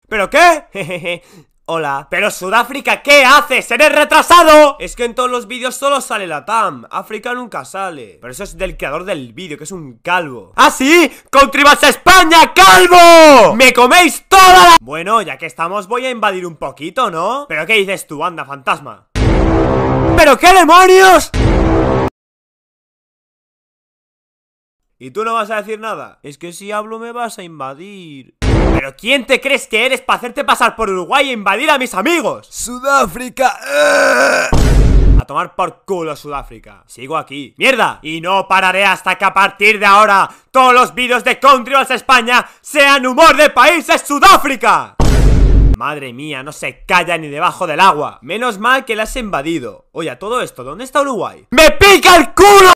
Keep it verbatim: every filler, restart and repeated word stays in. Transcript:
¿Pero qué? Jejeje. Hola. Pero Sudáfrica, ¿qué haces? ¡Eres retrasado! Es que en todos los vídeos solo sale Latam. África nunca sale. Pero eso es del creador del vídeo, que es un calvo. ¿Ah, sí? ¡Contribas a España, calvo! ¡Me coméis toda la... Bueno, ya que estamos voy a invadir un poquito, ¿no? ¿Pero qué dices tú, anda, fantasma? ¿Pero qué demonios? ¿Y tú no vas a decir nada? Es que si hablo me vas a invadir. ¿Pero quién te crees que eres para hacerte pasar por Uruguay e invadir a mis amigos? Sudáfrica. A tomar por culo, Sudáfrica. Sigo aquí. ¡Mierda! Y no pararé hasta que a partir de ahora todos los vídeos de Contribas España sean humor de países Sudáfrica. Madre mía, no se calla ni debajo del agua. Menos mal que la has invadido. Oye, a todo esto, ¿dónde está Uruguay? ¡Me pica el culo!